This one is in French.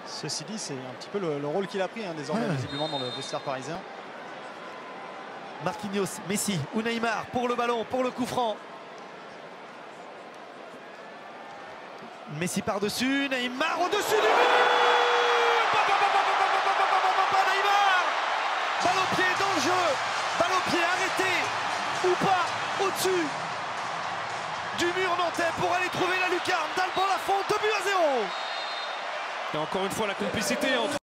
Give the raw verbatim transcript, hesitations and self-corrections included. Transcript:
Ceci dit, c'est un petit peu le, le rôle qu'il a pris hein, désormais, ouais. visiblement, dans le vestiaire parisien. Marquinhos, Messi ou Neymar pour le ballon, pour le coup franc. Messi par-dessus, Neymar au-dessus du but. Neymar, balle au pied dans le jeu, balle au pied arrêté ou pas, au-dessus du mur nantais pour aller trouver la lucarne d'Alban Lafont, deux buts à zéro. Et encore une fois la complicité entre